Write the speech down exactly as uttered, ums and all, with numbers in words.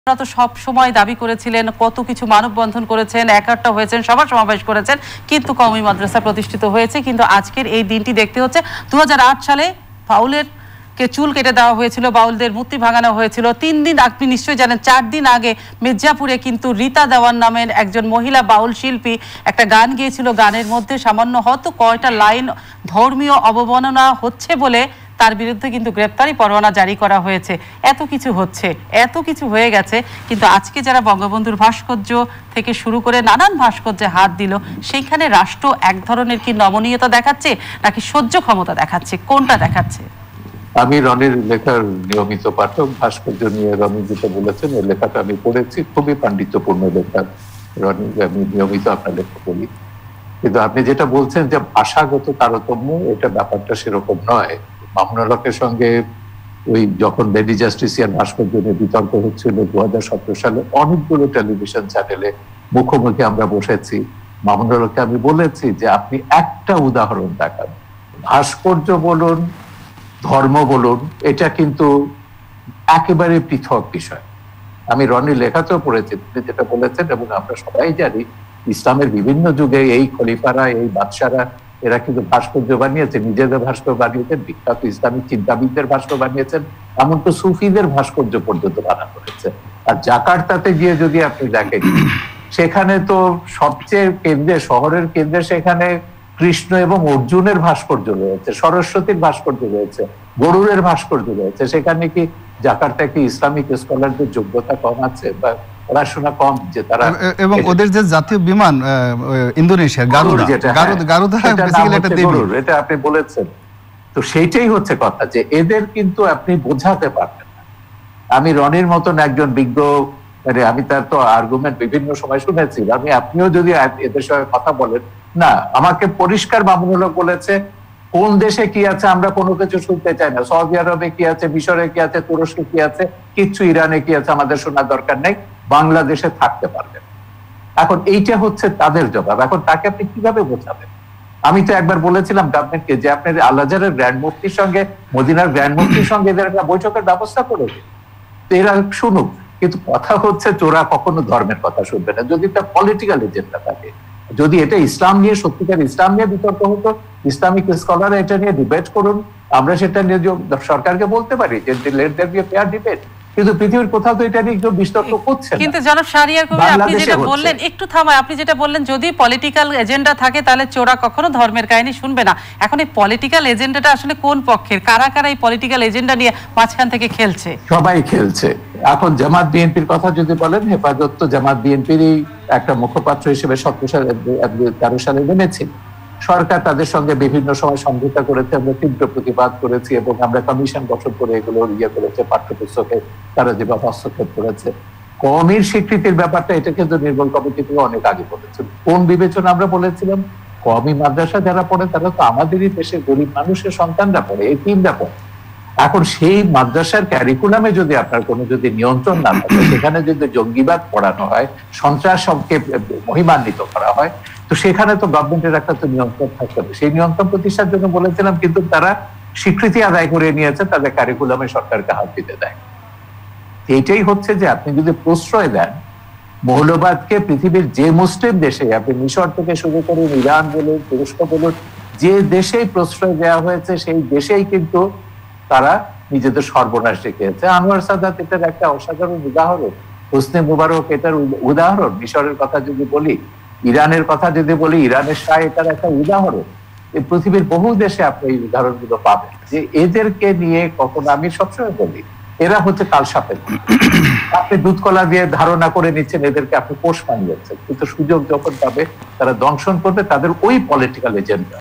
তো সব সময় দাবি করেছিলেন, কত কিছু মানববন্ধন করেছেন, একাট্টা হয়েছেন, সভা সমাবেশ করেছেন, কিন্তু কওমি মাদ্রাসা প্রতিষ্ঠিত হয়েছে। কিন্তু আজকের এই দিনটি দেখতে হচ্ছে দু হাজার আট সালে বাউলের কে চুল কেটে দেওয়া হয়েছিল, বাউলদের মূর্তি ভাঙানো হয়েছিল। তিন দিন আপনি নিশ্চয়ই জানেন, চার দিন আগে মির্জাপুরে কিন্তু রীতা দেওয়ান নামের একজন মহিলা বাউল শিল্পী একটা গান গেয়েছিল। গানের মধ্যে সামান্য হয়তো কয়টা লাইন ধর্মীয় অবমাননা হচ্ছে বলে তার বিরুদ্ধে কিন্তু গ্রেপ্তারি পরোয়ানা জারি করা হয়েছে। এত কিছু হচ্ছে, এত কিছু হয়ে গেছে, কিন্তু আজকে যারা বঙ্গবন্ধুর ভাস্কর্য থেকে শুরু করে নানান ভাস্কর্যে হাত দিল, সেইখানে রাষ্ট্র এক ধরনের কি নমনীয়তা দেখাচ্ছে নাকি সহ্য ক্ষমতা দেখাচ্ছে, কোনটা দেখাচ্ছে? আমি রনির লেখার নিয়মিত পাঠক। ভাস্কর্য নিয়ে রনি যেটা বলেছেন ওই লেখাটা আমি পড়েছি, খুবই পাণ্ডিত্যপূর্ণ লেখা। রনি, আমি নিয়মিত আপনার লেখা বলি, কিন্তু আপনি যেটা বলছেন যে ভাষাগত তারতম্য, এটা ব্যাপারটা সেরকম নয়। মামুনুল হকের সঙ্গে ওই যখন লেডি জাস্টিসিয়ার ভাস্কর্য নিয়ে বিতর্ক হচ্ছিল দু হাজার সতেরো সালে, অনেকগুলো টেলিভিশন চ্যানেলে মুখোমুখি আমরা বসেছি। মামুনুল হককে আমি বলেছি যে আপনি একটা উদাহরণ দেখান, ভাস্কর্য বলুন, ধর্ম বলুন, এটা কিন্তু একেবারে পৃথক বিষয়। আমি রনির লেখাতেও পড়েছি তিনি যেটা বলেছেন, এবং আমরা সবাই জানি ইসলামের বিভিন্ন যুগে এই খলিফারা, এই বাদশারা, এরা কিন্তু ভাস্কর্য বানিয়েছে, নিজেদের ভাস্কর্য বানিয়েছেন, বিখ্যাত ইসলামিক চিন্তাবিদদের ভাস্কর্য বানিয়েছেন, এমন তো সুফিদের ভাস্কর্য পর্যন্ত বানানো হয়েছে। আর জাকার্তাতে গিয়ে যদি আপনি দেখেন, সেখানে তো সবচেয়ে কেন্দ্রে, শহরের কেন্দ্রে সেখানে কৃষ্ণ এবং অর্জুনের ভাস্কর্য রয়েছে, সরস্বতীর ভাস্কর্য রয়েছে, গরুরের ভাস্কর্য রয়েছে। সেখানে কি জাকার্তা কি ইসলামিক স্কলারদের যোগ্যতা কম আছে বা পড়াশোনা কম, যে তারা, এবং ওদের যে জাতীয় বিমান ইন্দোনেশিয়ার গারুদা, গারুদা বেসিক্যালি একটা দেবী, এটা আপনি বলেছেন। তো সেইটাই হচ্ছে কথা, যে এদের কিন্তু আপনি বোঝাতে পারবেন না। আমি রনির মতন একজন বিজ্ঞ, মানে আমি তার তো আর্গুমেন্ট বিভিন্ন সময় শুনেছি, আমি আপনিও যদি এদের সঙ্গে কথা বলেন না, আমাকে পরিষ্কার মামুনুল হক বলেছে কোন দেশে কি আছে আমরা কোনো কিছু শুনতে চাই না। সৌদি আরবে কি আছে, মিশরে কি আছে, তুরস্কে কি আছে, কিচ্ছু ইরানে কি আছে আমাদের শোনার দরকার নেই, বাংলাদেশে থাকতে পারবেন। এখন এইটা হচ্ছে তাদের জবাব। এখন তাকে আপনি কিভাবে বোঝাবেন? আমি তো একবার বলেছিলাম গভর্নমেন্টকে যে আপনার আল আজহারের গ্র্যান্ড মুফতির সঙ্গে, মদিনার গ্র্যান্ড মুফতির সঙ্গে এদের একটা বৈঠকের ব্যবস্থা করে দিন, তো এরা শুনুক। কিন্তু কথা হচ্ছে তোরা কখনো ধর্মের কথা শুনবে না যদি তার পলিটিক্যাল এজেন্ডা থাকে। যদি এটা ইসলাম নিয়ে, সত্যিকার ইসলাম নিয়ে বিতর্ক হতো, ইসলামিক স্কলার এটা নিয়ে ডিবেট করুন, আমরা সেটা নিয়ে সরকারকে বলতে পারি যে let there be a fair debate. কিন্তু পৃথিবীর কোথাও তো এটা নিয়ে কেউ বিতর্ক করছে না। কিন্তু জনাব শাহরিয়ার কবি, আপনি যেটা বললেন, একটু থামায়, আপনি যেটা বললেন যদি পলিটিক্যাল এজেন্ডা থাকে তাহলে চোরা কখনো ধর্মের কাহিনী শুনবে না। এখন এই পলিটিক্যাল এজেন্ডাটা আসলে কোন পক্ষের? কারা কারা এই পলিটিক্যাল এজেন্ডা নিয়ে মাঝখান থেকে খেলছে? সবাই খেলছে। এখন জামাত বিএনপির কথা যদি বলেন, হেফাজত তো জামাত বিএনপিরই একটা মুখপাত্র হিসেবে সতেরো সালে তেরো সালে নেমেছে। সরকার তাদের সঙ্গে বিভিন্ন সময় সমঝোতা করেছে, আমরা তীব্র প্রতিবাদ করেছি, এবং আমরা কমিশন গঠন করে এগুলো ইয়ে করেছে, পাঠ্যপুস্তকে তারা যেভাবে হস্তক্ষেপ করেছে। কওমির স্বীকৃতির ব্যাপারটা এটা কিন্তু নির্মূল কমিটি থেকে অনেক আগে বলেছিল। কোন বিবেচনা আমরা বলেছিলাম? কওমি মাদ্রাসা যারা পড়ে তারা তো আমাদেরই দেশের গরিব মানুষের সন্তানরা পড়ে, এই তিনটা পড়ে। এখন সেই মাদ্রাসার ক্যারিকুলামে যদি আপনার কোনো যদি নিয়ন্ত্রণ না থাকে, সেখানে যদি জঙ্গিবাদ পড়ানো হয়, সন্ত্রাসকে মহিমান্বিত করা হয়, তো সেখানে তো গভর্নমেন্টের একটা তো নিয়ন্ত্রণ থাকতে হবে। সেই নিয়ন্ত্রণ প্রতিষ্ঠার জন্য বলেছিলাম, কিন্তু তারা স্বীকৃতি আদায় করে নিয়েছে, তাদের ক্যারিকুলামে সরকারকে হাত দিতে দেয়। এইটাই হচ্ছে যে আপনি যদি প্রশ্রয় দেন মৌলবাদকে, পৃথিবীর যে মুসলিম দেশে, আপনি মিশর থেকে শুরু করুন, ইরান বলুন, তুরস্ক বলুন, যে দেশেই প্রশ্রয় দেওয়া হয়েছে সেই দেশেই কিন্তু তারা নিজেদের সর্বনাশ দেখিয়েছে। আনোয়ার সাদাত এটার একটা অসাধারণ উদাহরণ, হোসনে মুবারক এটার উদাহরণ, মিশরের কথা যদি বলি, ইরানের কথা যদি বলি, ইরানের শাহ এটার একটা উদাহরণ। এই পৃথিবীর বহু দেশে আপনি এই উদাহরণগুলো পাবেন, যে এদেরকে নিয়ে কখনো, আমি সবসময় বলি, এরা হচ্ছে কাল সাপের। আপনি দুধ কলা দিয়ে ধারণা করে নিচ্ছেন এদেরকে আপনি পোষ মানিয়েছেন, কিন্তু সুযোগ যখন পাবে তারা দংশন করবে তাদের ওই পলিটিক্যাল এজেন্ডা।